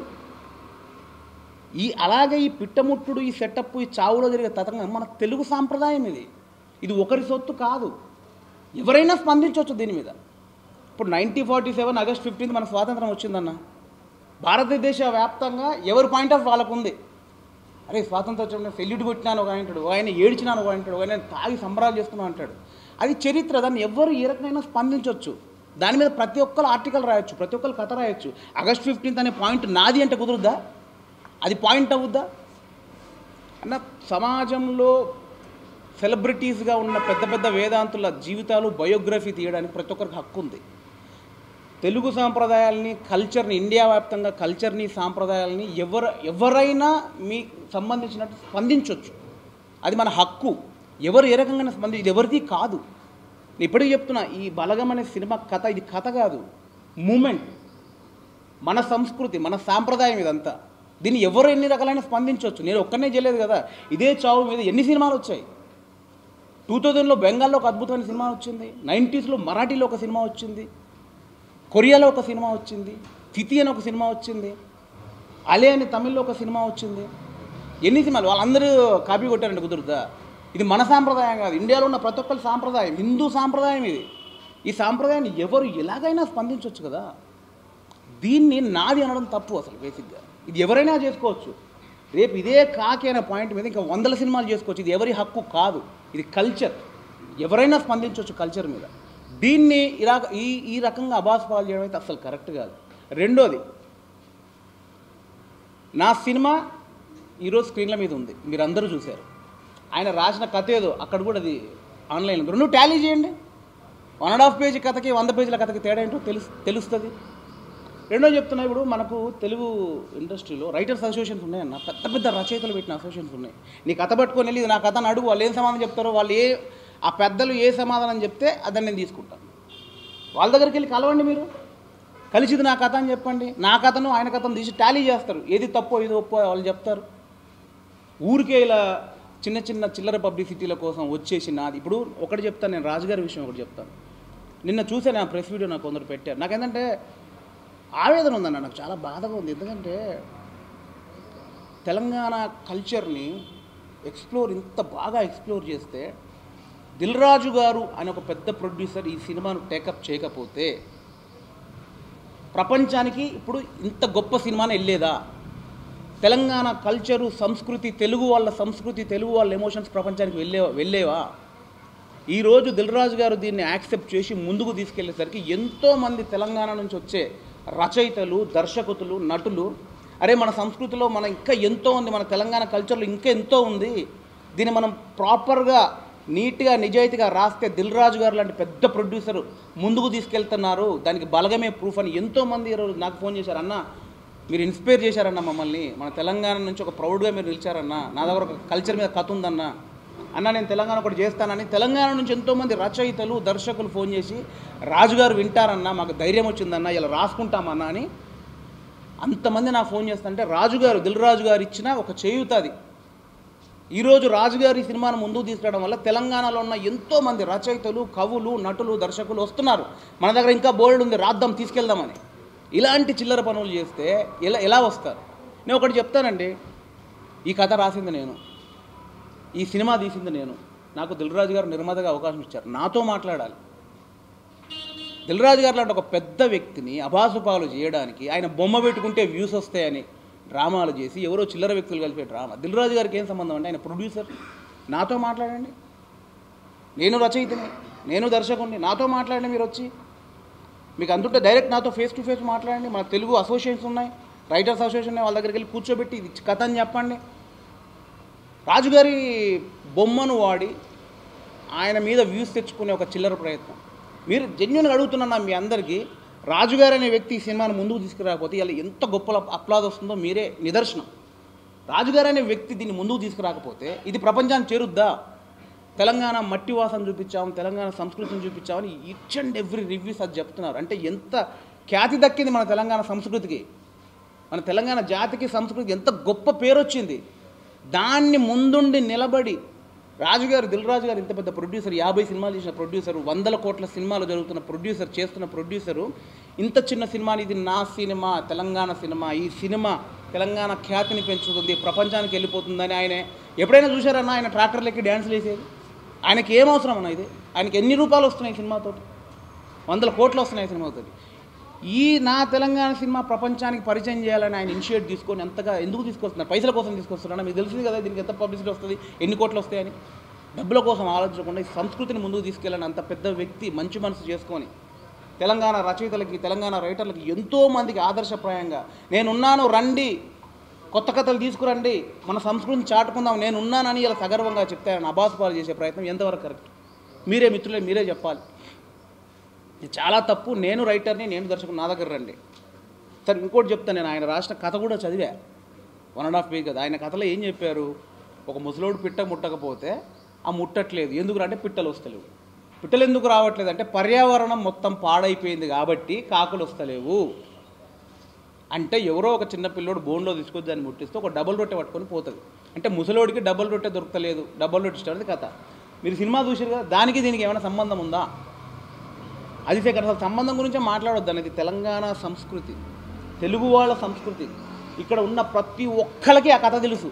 ఈ అలాగే ఈ పిట్టముట్టుడు, ఈ సెటప్, ఈ చావులో జరిగే తతంగం మన తెలుగు సాంప్రదాయం. ఇది ఇది ఒకరి సొత్తు కాదు, ఎవరైనా స్పందించవచ్చు దీని మీద. ఇప్పుడు nineteen forty seven August fifteenth మన స్వాతంత్రం వచ్చిందన్న, భారతదేశ వ్యాప్తంగా ఎవరి పాయింట్ ఆఫ్ వాళ్ళకు ఉంది. అరే స్వాతంత్రం వచ్చిన సెల్యూట్ కొట్టినాను ఒక అంటాడు, ఆయన ఏడ్చినాను ఒక అంటాడు, ఆయన తాగి సంబరాలు చేస్తున్నాను అంటాడు. అది చరిత్ర, దాన్ని ఎవరు ఏ రకమైనా స్పందించవచ్చు. దాని మీద ప్రతి ఒక్కరు ఆర్టికల్ రాయొచ్చు, ప్రతి ఒక్కరు కథ రాయొచ్చు. ఆగస్ట్ ఫిఫ్టీన్త్ అనే పాయింట్ నాది అంటే కుదురుద్దా? అది పాయింట్ అవుద్దా అన్న? సమాజంలో సెలబ్రిటీస్గా ఉన్న పెద్ద పెద్ద వేదాంతుల జీవితాలు బయోగ్రఫీ తీయడానికి ప్రతి ఒక్కరికి హక్కు ఉంది. తెలుగు సాంప్రదాయాల్ని, కల్చర్ని, ఇండియా వ్యాప్తంగా కల్చర్ని, సాంప్రదాయాలని ఎవరు ఎవరైనా మీ సంబంధించినట్టు స్పందించవచ్చు. అది మన హక్కు. ఎవరు ఏ రకంగా స్పందించి ఇది ఎవరిది కాదు. నేను ఇప్పటికీ చెప్తున్నా, ఈ బలగం అనే సినిమా కథ ఇది కథ కాదు, మూమెంట్, మన సంస్కృతి, మన సాంప్రదాయం ఇదంతా. దీన్ని ఎవరు ఎన్ని రకాలైన స్పందించవచ్చు. నేను ఒక్కనే చేయలేదు కదా, ఇదే చావు మీద ఎన్ని సినిమాలు వచ్చాయి. టూ థౌజండ్లో బెంగాల్లో ఒక అద్భుతమైన సినిమా వచ్చింది, నైంటీస్లో మరాఠీలో ఒక సినిమా వచ్చింది, కొరియాలో ఒక సినిమా వచ్చింది, తిథి అని ఒక సినిమా వచ్చింది, అలే అని తమిళ్లో ఒక సినిమా వచ్చింది. ఎన్ని సినిమాలు వాళ్ళందరూ కాపీ కొట్టారంటే కుదురుతా? ఇది మన సాంప్రదాయం కాదు, ఇండియాలో ఉన్న ప్రతి ఒక్కరి సాంప్రదాయం, హిందూ సాంప్రదాయం ఇది. ఈ సాంప్రదాయాన్ని ఎవరు ఎలాగైనా స్పందించవచ్చు కదా. దీన్ని నాది అనడం తప్పు అసలు. బేసిక్గా ఇది ఎవరైనా చేసుకోవచ్చు. రేపు ఇదే కాకి అనే పాయింట్ మీద ఇంకా వందల సినిమాలు చేసుకోవచ్చు. ఇది ఎవరి హక్కు కాదు, ఇది కల్చర్, ఎవరైనా స్పందించవచ్చు కల్చర్ మీద. దీన్ని ఇలా ఈ ఈ రకంగా అబాస్పాలు చేయడం అయితే అసలు కరెక్ట్ కాదు. రెండోది, నా సినిమా ఈరోజు స్క్రీన్ల మీద ఉంది, మీరు అందరూ చూశారు. ఆయన రాసిన కథ ఏదో అక్కడ కూడా అది ఆన్లైన్ రెండు టాలీ చేయండి. వన్ అండ్ హాఫ్ పేజీ కథకి వంద పేజీల కథకి తేడా ఏంటో తెలుసు తెలుస్తుంది. రెండో చెప్తున్నా, ఇప్పుడు మనకు తెలుగు ఇండస్ట్రీలో రైటర్స్ అసోసియేషన్స్ ఉన్నాయన్న, పెద్ద పెద్ద రచయితలు పెట్టిన అసోసియేషన్స్ ఉన్నాయి. నీ కథ పట్టుకొని వెళ్ళి నా కథను అడుగు, వాళ్ళు ఏం సమాధానం చెప్తారో, వాళ్ళు ఏ ఆ పెద్దలు ఏ సమాధానం చెప్తే అదని నేను తీసుకుంటాను. వాళ్ళ దగ్గరికి వెళ్ళి కలవండి, మీరు కలిసిది నా కథ అని చెప్పండి. నా కథను ఆయన కథను తీసి టాలీ చేస్తారు, ఏది తప్పో ఏది ఒప్పో వాళ్ళు చెప్తారు. ఊరికే ఇలా చిన్న చిన్న చిల్లర పబ్లిసిటీల కోసం వచ్చేసి నాది. ఇప్పుడు ఒకటి చెప్తాను, నేను రాజుగారి విషయం ఒకటి చెప్తాను. నిన్న చూసే నా ప్రెస్ వీడియో నాకు కొందరు పెట్టారు. నాకేంటంటే ఆవేదన ఉందన్న, నాకు చాలా బాధగా ఉంది. ఎందుకంటే తెలంగాణ కల్చర్ని ఎక్స్ప్లోర్ ఇంత బాగా ఎక్స్ప్లోర్ చేస్తే, దిల్ రాజు గారు ఆయన ఒక పెద్ద ప్రొడ్యూసర్ ఈ సినిమాను టేకప్ చేయకపోతే ప్రపంచానికి ఇప్పుడు ఇంత గొప్ప సినిమానే వెళ్ళేదా? తెలంగాణ కల్చరు, సంస్కృతి, తెలుగు వాళ్ళ సంస్కృతి, తెలుగు వాళ్ళ ఎమోషన్స్ ప్రపంచానికి వెళ్ళే వెళ్ళేవా? ఈరోజు దిల్ రాజు గారు దీన్ని యాక్సెప్ట్ చేసి ముందుకు తీసుకెళ్లేసరికి ఎంతోమంది తెలంగాణ నుంచి వచ్చే రచయితలు, దర్శకులు, నటులు అరే మన సంస్కృతిలో మన ఇంకా ఎంతో ఉంది, మన తెలంగాణ కల్చర్లో ఇంకా ఎంతో ఉంది, దీన్ని మనం ప్రాపర్గా నీట్గా నిజాయితీగా రాస్తే దిల్ రాజు గారు లాంటి పెద్ద ప్రొడ్యూసర్ ముందుకు తీసుకెళ్తున్నారు, దానికి బలగమే ప్రూఫ్ అని ఎంతోమంది ఈరోజు నాకు ఫోన్ చేశారు. అన్న మీరు ఇన్స్పైర్ చేశారన్న మమ్మల్ని, మన తెలంగాణ నుంచి ఒక ప్రౌడ్గా మీరు నిలిచారన్న, నా దగ్గర ఒక కల్చర్ మీద కథ ఉందన్న, అన్న నేను తెలంగాణ ఒకటి చేస్తానని తెలంగాణ నుంచి ఎంతోమంది రచయితలు, దర్శకులు ఫోన్ చేసి రాజుగారు వింటారన్న, మాకు ధైర్యం వచ్చిందన్న, ఇలా రాసుకుంటామన్నా అని అంతమంది నాకు ఫోన్ చేస్తుంటే రాజుగారు దిల్ రాజు గారు ఇచ్చిన ఒక చేయుతది. ఈరోజు రాజుగారు ఈ సినిమాను ముందుకు తీసుకురావడం వల్ల తెలంగాణలో ఉన్న ఎంతోమంది రచయితలు, కవులు, నటులు, దర్శకులు వస్తున్నారు. మన దగ్గర ఇంకా బోల్డ్ ఉంది, రాద్దాం, తీసుకెళ్దామని. ఇలాంటి చిల్లర పనులు చేస్తే ఎలా ఎలా వస్తారు? నేను ఒకటి చెప్తానండి, ఈ కథ రాసింది నేను, ఈ సినిమా తీసింది నేను, నాకు దిల్ రాజు గారు నిర్మాతగా అవకాశం ఇచ్చారు, నాతో మాట్లాడాలి. దిల్ రాజు గారు లాంటి ఒక పెద్ద వ్యక్తిని అభాసుపాలు చేయడానికి ఆయన బొమ్మ పెట్టుకుంటే వ్యూస్ వస్తాయని డ్రామాలు చేసి ఎవరో చిల్లర వ్యక్తులు కలిపే డ్రామా. దిల్ రాజు గారికి ఏం సంబంధం అంటే ఆయన ప్రొడ్యూసర్, నాతో మాట్లాడండి, నేను రచయితని, నేను దర్శకుడిని, నాతో మాట్లాడండి. మీరు వచ్చి మీకు అందుంటే డైరెక్ట్ నాతో ఫేస్ టు ఫేస్ మాట్లాడండి. మన తెలుగు అసోసియేషన్స్ ఉన్నాయి, రైటర్స్ అసోసియేషన్ ఉన్నాయి, వాళ్ళ దగ్గరికి వెళ్ళి కూర్చోబెట్టి ఇది కథ అని చెప్పండి. రాజుగారి బొమ్మను వాడి ఆయన మీద వ్యూస్ తెచ్చుకునే ఒక చిల్లర ప్రయత్నం. మీరు జెన్యున్గా అడుగుతున్నా మీ అందరికీ, రాజుగారు అనే వ్యక్తి ఈ సినిమాను ముందుకు తీసుకురాకపోతే ఇలా ఎంత గొప్ప అప్లాజ్ వస్తుందో మీరే నిదర్శనం. రాజుగారు అనే వ్యక్తి దీన్ని ముందుకు తీసుకురాకపోతే ఇది ప్రపంచాన్ని చేరుద్దా? తెలంగాణ మట్టి వాసన చూపించాం, తెలంగాణ సంస్కృతిని చూపించామని ఈచ్ అండ్ ఎవ్రీ రివ్యూస్ అది చెప్తున్నారు. అంటే ఎంత ఖ్యాతి దక్కింది మన తెలంగాణ సంస్కృతికి, మన తెలంగాణ జాతికి, సంస్కృతికి ఎంత గొప్ప పేరు వచ్చింది. దాన్ని ముందుండి నిలబడి రాజుగారు, దిల్ రాజు గారు ఇంత పెద్ద ప్రొడ్యూసర్, యాభై సినిమాలు చేసిన ప్రొడ్యూసరు, వందల కోట్ల సినిమాలు జరుగుతున్న ప్రొడ్యూసర్, చేస్తున్న ప్రొడ్యూసరు ఇంత చిన్న సినిమాని ఇది నా సినిమా, తెలంగాణ సినిమా, ఈ సినిమా తెలంగాణ ఖ్యాతిని పెంచుతుంది, ప్రపంచానికి వెళ్ళిపోతుందని ఆయన ఎప్పుడైనా చూశారన్నా? ఆయన ట్రాక్టర్లకి డ్యాన్సులు వేసేది ఆయనకి ఏం అవసరం అన్న? ఇది ఆయనకి ఎన్ని రూపాయలు వస్తున్నాయి సినిమాతో? వందల కోట్లు వస్తున్నాయి సినిమాతో. ఈ నా తెలంగాణ సినిమా ప్రపంచానికి పరిచయం చేయాలని ఆయన ఇనిషియేట్ తీసుకొని ఎంతగా ఎందుకు తీసుకొస్తున్నారు? పైసల కోసం తీసుకొస్తున్నాడు. మీకు తెలిసింది కదా దీనికి ఎంత పబ్లిసిటీ వస్తుంది, ఎన్ని కోట్లు వస్తాయని. డబ్బుల కోసం ఆలోచించకుండా ఈ సంస్కృతిని ముందుకు తీసుకెళ్ళని అంత పెద్ద వ్యక్తి మంచి మనసు చేసుకొని తెలంగాణ రచయితలకి, తెలంగాణ రైటర్లకి, ఎంతోమందికి ఆదర్శప్రాయంగా నేనున్నాను, రండి, కొత్త కథలు తీసుకురండి, మన సంస్కృతిని చాటుకుందాం, నేనున్నానని ఇలా సగర్వంగా చెప్తారని అబాసుపాలు చేసే ప్రయత్నం ఎంతవరకు కరెక్ట్? మీరే మిత్రులే, మీరే చెప్పాలి. ఇది చాలా తప్పు. నేను రైటర్ని, నేను దర్శకుడు, నా దగ్గర రండి. సరే ఇంకోటి చెప్తాను, నేను ఆయన రాసిన కథ కూడా చదివా, వన్ అండ్ హాఫ్ వీక్ కదా. ఆయన కథలో ఏం చెప్పారు? ఒక ముసలోడు పిట్ట ముట్టకపోతే ఆ ముట్టట్లేదు, ఎందుకు అంటే పిట్టలు వస్తలేవు. పిట్టలు ఎందుకు రావట్లేదు అంటే పర్యావరణం మొత్తం పాడైపోయింది కాబట్టి కాకులు వస్తలేవు. అంటే ఎవరో ఒక చిన్న పిల్లోడు బోన్లో తీసుకొచ్చి దాన్ని ముట్టిస్తే ఒక డబుల్ రొట్టె పట్టుకొని పోతుంది. అంటే ముసలోడికి డబుల్ రొట్టె దొరకలేదు, డబుల్ రొట్టె ఇష్టం కథ. మీరు సినిమా చూసారు కదా, దానికి దీనికి ఏమైనా సంబంధం ఉందా? అది సెకండ్. అసలు సంబంధం గురించే మాట్లాడొద్దు. అనేది తెలంగాణ సంస్కృతి, తెలుగు వాళ్ళ సంస్కృతి. ఇక్కడ ఉన్న ప్రతి ఒక్కరికి ఆ కథ తెలుసు.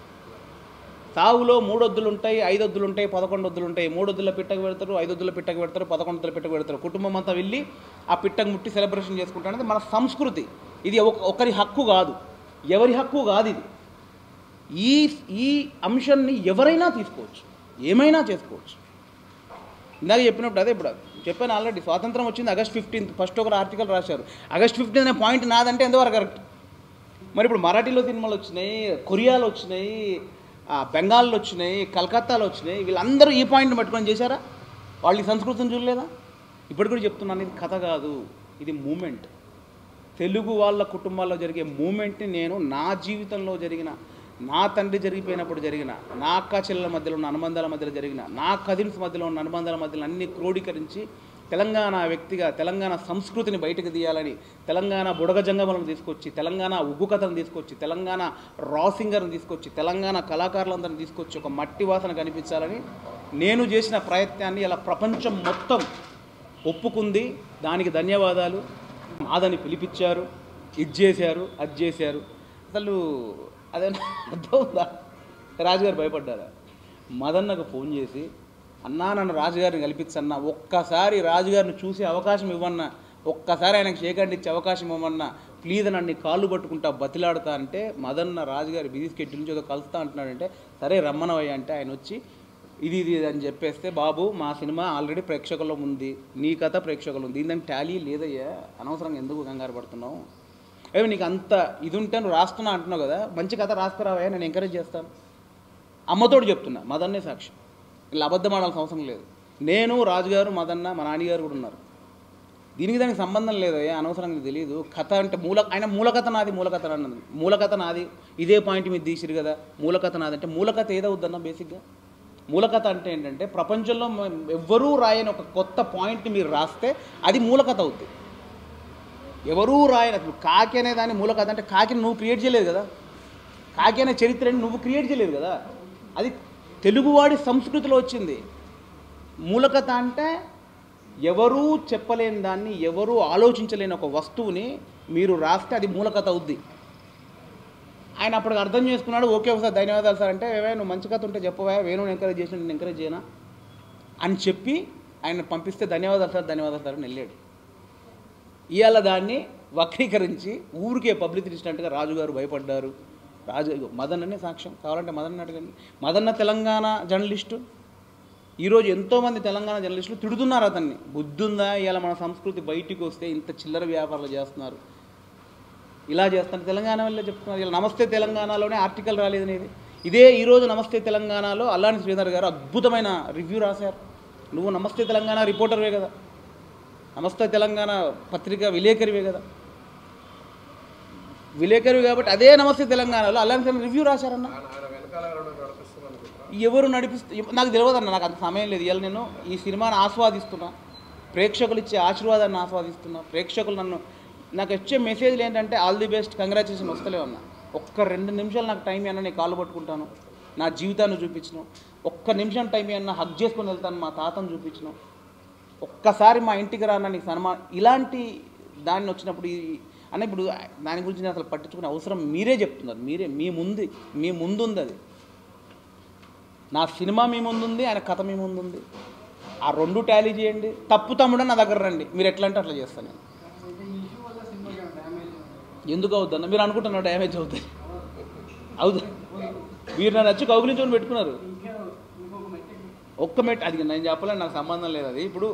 సాగులో మూడొద్దులు ఉంటాయి, ఐదొద్దులు ఉంటాయి, పదకొండు వద్దులు ఉంటాయి. మూడొద్దుల పిట్టకు పెడతారు, ఐదొద్దుల పిట్టకు పెడతారు, పదకొండుల పిట్టకు పెడతారు. కుటుంబం అంతా వెళ్ళి ఆ పిట్టకు ముట్టి సెలబ్రేషన్ చేసుకుంటారు. అనేది మన సంస్కృతి. ఇది ఒకరి హక్కు కాదు, ఎవరి హక్కు కాదు. ఇది ఈ ఈ అంశాన్ని ఎవరైనా తీసుకోవచ్చు, ఏమైనా చేసుకోవచ్చు. ఇందాక చెప్పినప్పుడు అదే ఇప్పుడు చెప్పాను ఆల్రెడీ. స్వాతంత్రం వచ్చింది ఆగస్ట్ ఫిఫ్టీన్త్, ఫస్ట్ ఒకరు ఆర్టికల్ రాశారు. ఆగస్ట్ ఫిఫ్టీన్త్ అనే పాయింట్ నాదంటే ఎంతవరకు కరెక్ట్? మరి ఇప్పుడు మరాఠీలో సినిమాలు వచ్చినాయి, కొరియాలో వచ్చినాయి, బెంగాల్లో వచ్చినాయి, కలకత్తాలో వచ్చినాయి. వీళ్ళందరూ ఈ పాయింట్ని పట్టుకొని చేశారా? వాళ్ళు ఈ సంస్కృతిని చూడలేదా? ఇప్పుడు కూడా చెప్తున్నాను, ఇది కథ కాదు, ఇది మూమెంట్. తెలుగు వాళ్ళ కుటుంబాల్లో జరిగే మూమెంట్ని నేను నా జీవితంలో జరిగిన, నా తండ్రి జరిగిపోయినప్పుడు జరిగిన, నా అక్క చెల్లెల మధ్యలో ఉన్న అనుబంధాల మధ్యలో జరిగిన, నా కజిన్స్ మధ్యలో ఉన్న అనుబంధాల మధ్యలో అన్ని క్రోడీకరించి తెలంగాణ వ్యక్తిగా తెలంగాణ సంస్కృతిని బయటకు తీయాలని, తెలంగాణ బుడగ జంగములను తీసుకొచ్చి, తెలంగాణ ఉగ్గు కథను తీసుకొచ్చి, తెలంగాణ రా సింగర్ని తీసుకొచ్చి, తెలంగాణ కళాకారులందరినీ తీసుకొచ్చి ఒక మట్టి వాసన కనిపించాలని నేను చేసిన ప్రయత్నాన్ని ఇలా ప్రపంచం మొత్తం ఒప్పుకుంది. దానికి ధన్యవాదాలు. ఆదని పిలిపించారు, ఇది చేశారు, అది చేశారు. అసలు అదే అర్థం ఉందా? రాజుగారు భయపడ్డారా? మదన్నకు ఫోన్ చేసి, అన్నా నన్ను రాజుగారిని కల్పించన్నా, ఒక్కసారి రాజుగారిని చూసే అవకాశం ఇవ్వన్నా, ఒక్కసారి ఆయనకు షేకండి ఇచ్చే అవకాశం ఇవ్వన్నా, ప్లీజ్ నన్ను కాళ్ళు పట్టుకుంటా బతిలాడుతా అంటే, మదన్న రాజుగారి బిజీ స్కెడ్యూల్ నుంచి ఏదో కలుస్తా అంటున్నాడంటే, సరే రమ్మనవయ్య అంటే ఆయన వచ్చి ఇది ఇది అని చెప్పేస్తే, బాబు మా సినిమా ఆల్రెడీ ప్రేక్షకుల్లో ఉంది, నీ కథ ప్రేక్షకులు ఉంది, దీని టాలీ లేదయ్యా, అనవసరంగా ఎందుకు కంగారు పడుతున్నావు, ఏమి నీకు అంత ఇది ఉంటే నువ్వు రాస్తున్నా అంటున్నావు కదా, మంచి కథ రాసుకురావయ్యా, నేను ఎంకరేజ్ చేస్తాను. అమ్మతోడు చెప్తున్నా, మదన్నే సాక్షి, ఇలా అబద్ధం ఆడాల్సిన అవసరం లేదు. నేను రాజుగారు, మదన్న, మా నాన్నగారు కూడా ఉన్నారు. దీనికి దానికి సంబంధం లేదయ్యా, అనవసరంగా తెలియదు. కథ అంటే మూల ఆయన మూలకథ నాది, మూలకథ అన్నది మూలకథ నాది, ఇదే పాయింట్ మీద తీసిరు కదా, మూలకథ నాది అంటే మూలకథ ఏదవుద్దన్నా బేసిక్గా. మూలకథ అంటే ఏంటంటే ప్రపంచంలో ఎవ్వరూ రాయని ఒక కొత్త పాయింట్ని మీరు రాస్తే అది మూలకథ అవుద్ది. ఎవరూ రాయని అసలు కాకి అనే దాన్ని మూలకథ అంటే, కాకిని నువ్వు క్రియేట్ చేయలేదు కదా, కాకి అనే చరిత్రని నువ్వు క్రియేట్ చేయలేదు కదా, అది తెలుగువాడి సంస్కృతిలో వచ్చింది. మూలకథ అంటే ఎవరూ చెప్పలేని దాన్ని, ఎవరూ ఆలోచించలేని ఒక వస్తువుని మీరు రాస్తే అది మూలకథ అవుద్ది. ఆయన అప్పటికి అర్థం చేసుకున్నాడు. ఓకే సార్, ధన్యవాదాలు సార్ అంటే, ఏవే నువ్వు మంచి కథ ఉంటే చెప్పవా, వేణుని ఎంకరేజ్ చేసిన నేను ఎంకరేజ్ చేయనా అని చెప్పి ఆయన పంపిస్తే, ధన్యవాదాలు సార్ ధన్యవాదాలు సార్ అని వెళ్ళాడు. ఇవాళ దాన్ని వక్రీకరించి ఊరికే పబ్లిసిస్టెంట్గా రాజుగారు భయపడ్డారు. రాజు మదన్ననే సాక్ష్యం, కావాలంటే మదన్న అడగండి. మదన్న తెలంగాణ జర్నలిస్టు. ఈరోజు ఎంతోమంది తెలంగాణ జర్నలిస్టులు తిడుతున్నారు అతన్ని. బుద్ధుందా, ఇవాళ మన సంస్కృతి బయటికి వస్తే ఇంత చిల్లర వ్యాపారాలు చేస్తున్నారు, ఇలా చేస్తున్నారు, తెలంగాణ వల్లే చెప్తున్నారు. ఇలా నమస్తే తెలంగాణలోనే ఆర్టికల్ రాలేదనేది. ఇదే ఈరోజు నమస్తే తెలంగాణలో అల్లాని శ్రీధర్ గారు అద్భుతమైన రివ్యూ రాశారు. నువ్వు నమస్తే తెలంగాణ రిపోర్టర్వే కదా, నమస్తే తెలంగాణ పత్రిక విలేకరివే కదా, విలేకరివి కాబట్టి అదే నమస్తే తెలంగాణలో అల్లాని శ్రీధర్ రివ్యూ రాశారన్న. ఎవరు నడిపిస్తూ నాకు తెలియదన్న, నాకు అంత సమయం లేదు. ఇవాళ నేను ఈ సినిమాను ఆస్వాదిస్తున్నా, ప్రేక్షకులు ఇచ్చే ఆశీర్వాదాన్ని ఆస్వాదిస్తున్నా. ప్రేక్షకులు నన్ను నాకు వచ్చే మెసేజ్లు ఏంటంటే, ఆల్ ది బెస్ట్, కంగ్రాచులేషన్ వస్తలే ఉన్నా. ఒక్క రెండు నిమిషాలు నాకు టైం అన్నా నేను కాళ్ళు పట్టుకుంటాను, నా జీవితాన్ని చూపించను. ఒక్క నిమిషం టైం అన్నా హగ్ చేసుకొని వెళ్తాను, మా తాతను చూపించను. ఒక్కసారి మా ఇంటికి రాన్న నీకు సన్మా ఇలాంటి దాన్ని వచ్చినప్పుడు అన్న, ఇప్పుడు దాని గురించి నేను అసలు పట్టించుకునే అవసరం మీరే చెప్తున్నారు. మీరే మీ ముందు మీ ముందుంది అది. నా సినిమా మీ ముందుంది, ఆయన కథ మీ ముందుంది. ఆ రెండు టాలీ చేయండి. తప్పు తమ్ముడు నా దగ్గర రండి, మీరు ఎట్లా అంటే అట్లా చేస్తాను నేను. ఎందుకు అవుద్దన్న మీరు అనుకుంటున్నారు డ్యామేజ్ అవుతుంది, అవుతుంది. మీరు నన్ను వచ్చి కౌగులించుకొని పెట్టుకున్నారు. ఒక్క మెట్ అది నేను చెప్పలేను, నాకు సంబంధం లేదు అది. ఇప్పుడు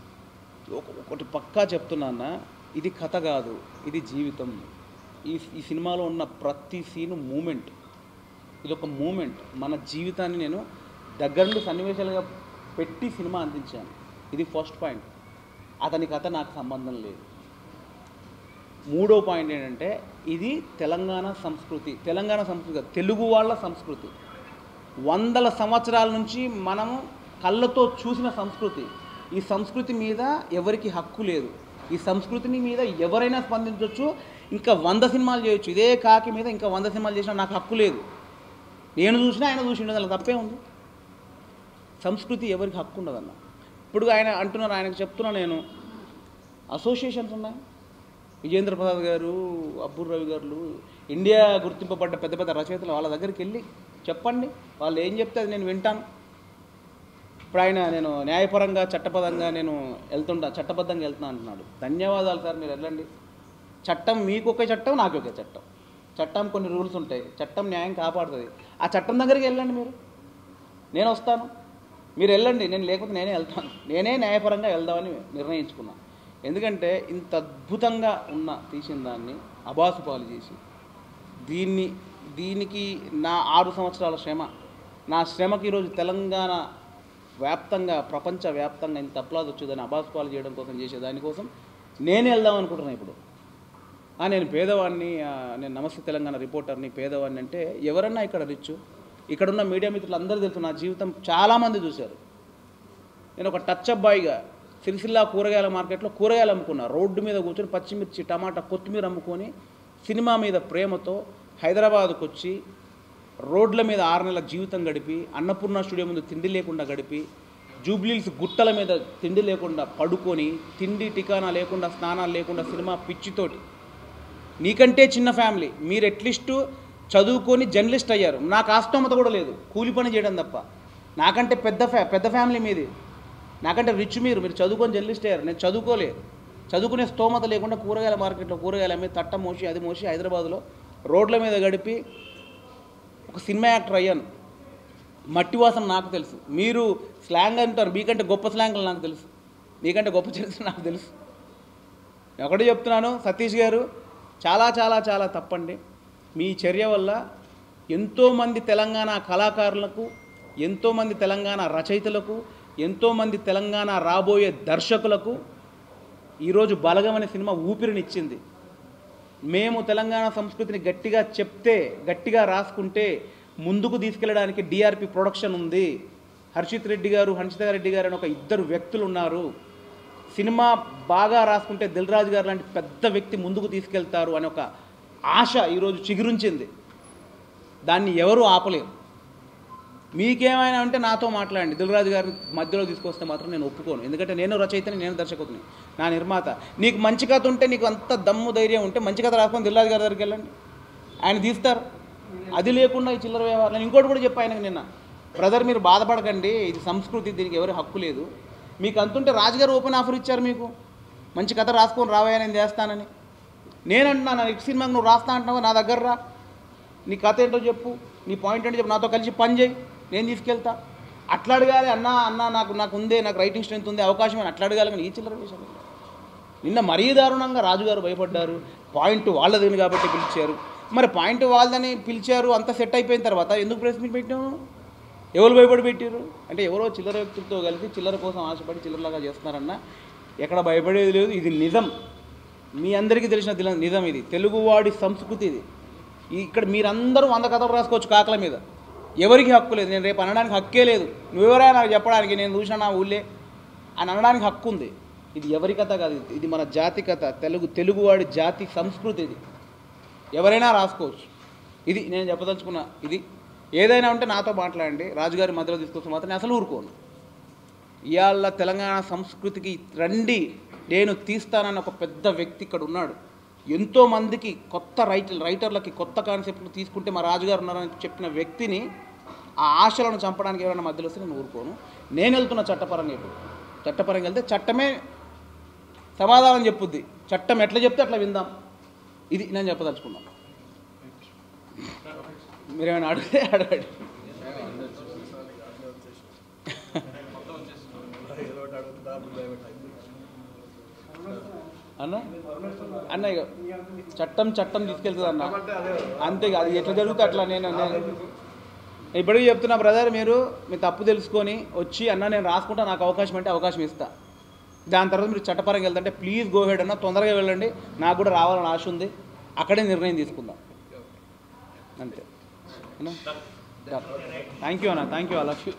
ఒకటి పక్కా చెప్తున్నా, ఇది కథ కాదు, ఇది జీవితం. ఈ ఈ సినిమాలో ఉన్న ప్రతి సీను మూమెంట్, ఇది ఒక మూమెంట్. మన జీవితాన్ని నేను దగ్గర నుండి సన్నివేశాలుగా పెట్టి సినిమా అందించాను. ఇది ఫస్ట్ పాయింట్. అతని కథ నాకు సంబంధం లేదు. మూడో పాయింట్ ఏంటంటే, ఇది తెలంగాణ సంస్కృతి. తెలంగాణ సంస్కృతి తెలుగు వాళ్ళ సంస్కృతి. వందల సంవత్సరాల నుంచి మనము కళ్ళతో చూసిన సంస్కృతి. ఈ సంస్కృతి మీద ఎవరికి హక్కు లేదు. ఈ సంస్కృతిని మీద ఎవరైనా స్పందించవచ్చు, ఇంకా వంద సినిమాలు చేయొచ్చు. ఇదే కాకి మీద ఇంకా వంద సినిమాలు చేసినా నాకు హక్కు లేదు. నేను చూసినా ఆయన చూసిండు, అలా తప్పే ఉంది. సంస్కృతి ఎవరికి హక్కు ఉండదన్న. ఇప్పుడు ఆయన అంటున్నారు, ఆయనకు చెప్తున్నా నేను, అసోసియేషన్స్ ఉన్నాయి. విజేంద్ర ప్రసాద్ గారు, అబ్బూర్ రవి గారు, ఇండియా గుర్తింపబడ్డ పెద్ద పెద్ద రచయితలు, వాళ్ళ దగ్గరికి వెళ్ళి చెప్పండి, వాళ్ళు ఏం చెప్తే అది నేను వింటాను. ఇప్పుడు ఆయన నేను న్యాయపరంగా చట్టపరంగా నేను వెళ్తుంటా, చట్టబద్ధంగా వెళ్తున్నా అంటున్నాడు. ధన్యవాదాలు సార్, మీరు వెళ్ళండి. చట్టం మీకు ఒకే చట్టం, నాకు ఒకే చట్టం. చట్టం కొన్ని రూల్స్ ఉంటాయి, చట్టం న్యాయం కాపాడుతుంది. ఆ చట్టం దగ్గరికి వెళ్ళండి మీరు, నేను వస్తాను, మీరు వెళ్ళండి, నేను లేకపోతే నేనే వెళ్తాను. నేనే న్యాయపరంగా వెళ్దామని నిర్ణయించుకున్నాను. ఎందుకంటే ఇంత అద్భుతంగా ఉన్న తీసిన దాన్ని అబాసుపాలు చేసి, దీన్ని దీనికి నా ఆరు సంవత్సరాల శ్రమ, నా శ్రమకి ఈరోజు తెలంగాణ వ్యాప్తంగా, ప్రపంచ వ్యాప్తంగా ఇంత అప్లాజ్ వచ్చేదాన్ని అబాసుపాలు చేయడం కోసం, చేసే దానికోసం నేనే వెళ్దాం అనుకుంటున్నాను. ఇప్పుడు నేను పేదవాడిని, నేను నమస్తే తెలంగాణ రిపోర్టర్ని, పేదవాడిని అంటే ఎవరన్నా ఇక్కడ రిచ్చు. ఇక్కడున్న మీడియా మిత్రులు అందరూ తెలుసు, నా జీవితం చాలామంది చూశారు. నేను ఒక టచ్ అబ్బాయిగా సిరిసిల్ల కూరగాయల మార్కెట్లో కూరగాయలు అమ్ముకున్నా. రోడ్డు మీద కూర్చొని పచ్చిమిర్చి, టమాటా, కొత్తిమీర అమ్ముకొని సినిమా మీద ప్రేమతో హైదరాబాద్కు వచ్చి రోడ్ల మీద ఆరు నెలల జీవితం గడిపి, అన్నపూర్ణ స్టూడియో ముందు తిండి లేకుండా గడిపి, జూబ్లీహిల్స్ గుట్టల మీద తిండి లేకుండా పడుకొని, తిండి టికానా లేకుండా, స్నానాలు లేకుండా, సినిమా పిచ్చితోటి. నీకంటే చిన్న ఫ్యామిలీ, మీరు అట్లీస్ట్ చదువుకొని జర్నలిస్ట్ అయ్యారు. నాకు ఆస్తోమత కూడా లేదు, కూలి పని చేయడం తప్ప. నాకంటే పెద్ద ఫ్యా పెద్ద ఫ్యామిలీ మీది, నాకంటే రిచ్ మీరు మీరు చదువుకొని జర్నలిస్ట్ అయ్యారు. నేను చదువుకోలేదు, చదువుకునే స్తోమత లేకుండా కూరగాయల మార్కెట్లో కూరగాయల మీద తట్ట మోసి అది మోసి హైదరాబాద్లో రోడ్ల మీద గడిపి ఒక సినిమా యాక్టర్ అయ్యాను. మట్టి వాసన నాకు తెలుసు. మీరు స్లాంగ్ అంటారు, మీకంటే గొప్ప స్లాంగ్లు నాకు తెలుసు, మీకంటే గొప్ప చరిత్ర నాకు తెలుసు. ఒకటి చెప్తున్నాను సతీష్ గారు, చాలా చాలా చాలా తప్పండి. మీ చర్య వల్ల ఎంతోమంది తెలంగాణ కళాకారులకు, ఎంతోమంది తెలంగాణ రచయితలకు, ఎంతోమంది తెలంగాణ రాబోయే దర్శకులకు ఈరోజు బలగం అనే సినిమా ఊపిరినిచ్చింది. మేము తెలంగాణ సంస్కృతిని గట్టిగా చెప్తే, గట్టిగా రాసుకుంటే ముందుకు తీసుకెళ్ళడానికి డిఆర్పి ప్రొడక్షన్ ఉంది. హర్షిత్ రెడ్డి గారు, హన్షిత రెడ్డి గారు అని ఒక ఇద్దరు వ్యక్తులు ఉన్నారు. సినిమా బాగా రాసుకుంటే దిల్ రాజు గారు లాంటి పెద్ద వ్యక్తి ముందుకు తీసుకెళ్తారు అనే ఒక ఆశ ఈరోజు చిగురించింది. దాన్ని ఎవరూ ఆపలేరు. మీకేమైనా అంటే నాతో మాట్లాడండి. దిల్ రాజు గారిని మధ్యలో తీసుకొస్తే మాత్రం నేను ఒప్పుకోను. ఎందుకంటే నేను రచయితని, నేను దర్శకుడిని, నా నిర్మాత. నీకు మంచి కథ ఉంటే, నీకు అంత దమ్ము ధైర్యం ఉంటే మంచి కథ రాసుకొని దిల్ రాజు గారి దగ్గరికి వెళ్ళండి, ఆయన తీస్తారు. అది లేకుండా ఈ చిల్లర వ్యవహారం. నేను ఇంకోటి కూడా చెప్పాను ఆయనకు నిన్న, బ్రదర్ మీరు బాధపడకండి, ఇది సంస్కృతి, దీనికి ఎవరి హక్కు లేదు. మీకు అంతుంటే రాజుగారు ఓపెన్ ఆఫర్ ఇచ్చారు మీకు, మంచి కథ రాసుకొని రావయ్యా నేను చేస్తానని. నేనంటున్నాను నెక్స్ట్ సినిమాకి నువ్వు రాస్తా అంటున్నావు, నా దగ్గర రా, నీ కథ ఏంటో చెప్పు, నీ పాయింట్ ఏంటో చెప్పు, నాతో కలిసి పని చేయి, నేను తీసుకెళ్తా. అట్లా అడగాలి. అన్న అన్న నాకు నాకు ఉందే, నాకు రైటింగ్ స్ట్రెంత్ ఉంది, అవకాశం అని అట్లా అడగాలి. కానీ ఈ చిల్లర విషయం నిన్న మరీ దారుణంగా రాజుగారు భయపడ్డారు. పాయింట్ వాళ్ళదని కాబట్టి పిలిచారు. మరి పాయింట్ వాళ్ళదని పిలిచారు, అంతా సెట్ అయిపోయిన తర్వాత ఎందుకు ప్రెస్ మీట్ పెట్టాము? ఎవరు భయపడి పెట్టారు అంటే ఎవరో చిల్లర వ్యక్తులతో కలిసి చిల్లర కోసం ఆశపడి చిల్లరలాగా చేస్తున్నారన్న. ఎక్కడ భయపడేది లేదు. ఇది నిజం, మీ అందరికీ తెలిసిన నిజం. ఇది తెలుగువాడి సంస్కృతి. ఇది ఇక్కడ మీరందరూ వంద కథలు రాసుకోవచ్చు కాకల మీద, ఎవరికి హక్కు లేదు. నేను రేపు అనడానికి హక్కే లేదు. నువ్వెవరైనా నాకు చెప్పడానికి, నేను చూసిన నా ఊళ్ళే అని అనడానికి హక్కు ఉంది. ఇది ఎవరి కథ కాదు, ఇది మన జాతి కథ, తెలుగు తెలుగువాడి జాతి సంస్కృతి. ఇది ఎవరైనా రాసుకోవచ్చు. ఇది నేను చెప్పదలుచుకున్నా. ఇది ఏదైనా ఉంటే నాతో మాట్లాడండి. రాజుగారి మధ్యలో తీసుకొస్తే మాత్రం నేను అసలు ఊరుకోను. ఇవాళ తెలంగాణ సంస్కృతికి రండి, నేను తీస్తానన్న ఒక పెద్ద వ్యక్తి ఇక్కడ ఉన్నాడు. ఎంతోమందికి కొత్త రైటర్ రైటర్లకి కొత్త కాన్సెప్ట్లు తీసుకుంటే మా రాజుగారు ఉన్నారని చెప్పిన వ్యక్తిని ఆ ఆశలను చంపడానికి ఎవరైనా మధ్యలో వస్తే నేను ఊరుకోను. నేను వెళ్తున్న చట్టపరంగా. ఇప్పుడు చట్టపరంగా వెళ్తే చట్టమే సమాధానం చెప్పుద్ది. చట్టం ఎట్లా చెప్తే అట్లా విందాం. ఇది నేను చెప్పదలుచుకున్నాను. మీరేమైనా అడిగితే అడగండి. అన్న అన్న ఇక చట్టం చట్టం తీసుకెళ్తుంది అన్న, అంతే. అది ఎట్లా జరుగుతుంది అట్లా. నేను ఇప్పటికీ చెప్తున్నా బ్రదర్, మీరు మీ తప్పు తెలుసుకొని వచ్చి అన్న నేను రాసుకుంటా, నాకు అవకాశం అంటే అవకాశం ఇస్తా. దాని తర్వాత మీరు చట్టపరంగా వెళ్తుంటే ప్లీజ్ గో హెడ్ అన్న, తొందరగా వెళ్ళండి. నాకు కూడా రావాలని ఆశ ఉంది. అక్కడే నిర్ణయం తీసుకుందాం, అంతే. థ్యాంక్ యూ అన్న, thank you, I love you.